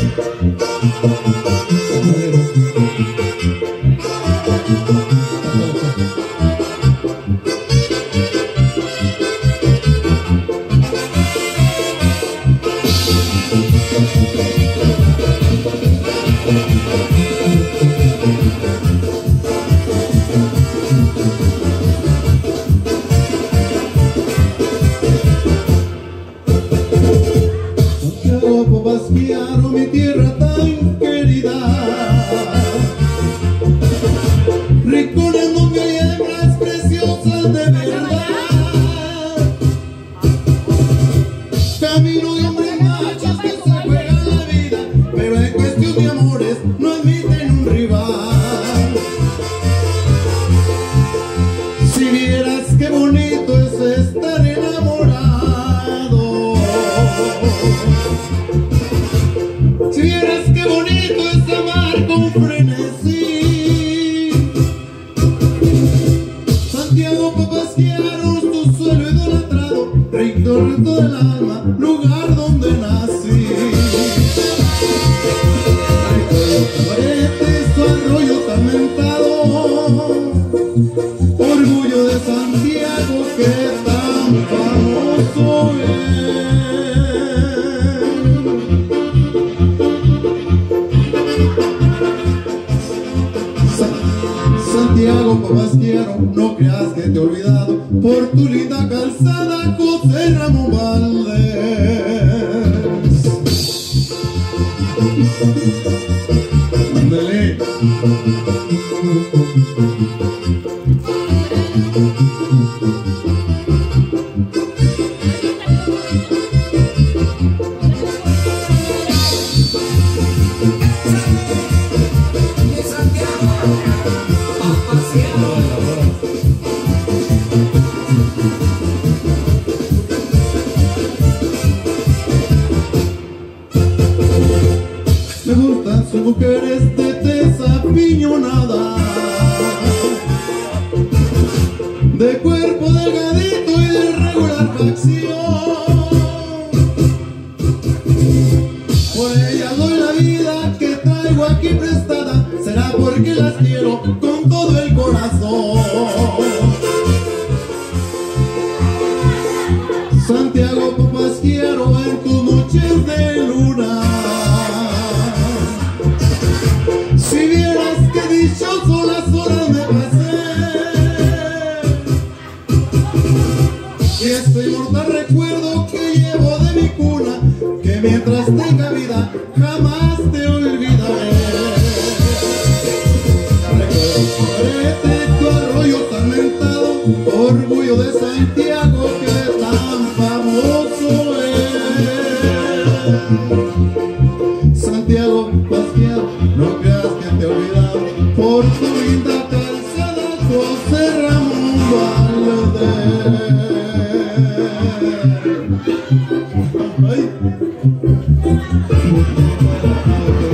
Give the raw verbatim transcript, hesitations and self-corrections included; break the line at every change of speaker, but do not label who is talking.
Pasquiaro, mi tierra tan querida, rincones donde hay hembras preciosas de verdad, camino de hombres machos que se juegan la vida, pero en cuestión de amores no admiten un rival. Si vieras qué bonito es estar enamorado, si vieras qué bonito es amar con frenesí. Santiago Papasquiaro, tu suelo idolatrado, rectorito del alma, lugar donde nací. Cabarete, su arroyo tan mentado, orgullo de Santiago que tan famoso es. Santiago Papasquiaro, no creas que te he olvidado, por tu linda calzada José Ramón Valdés. Ándale. Me gustan sus mujeres de tez apiñonada, de cuerpo delgadito y de regular facción. Por ellas doy la vida que traigo aquí prestada, será porque las quiero con todo el corazón. Santiago Papasquiaro, en tus noches de luna, si vieras qué dichoso las horas me pasé, y este inmortal recuerdo que llevo de mi cuna, que mientras tenga vida jamás te olvidaré. Recuerdo tu arroyo tan mentado, orgullo de Santiago que tan famoso es. Santiago Papasquiaro, no creas que te he olvidado, por tu linda calzada José Ramón Valdés. Ay.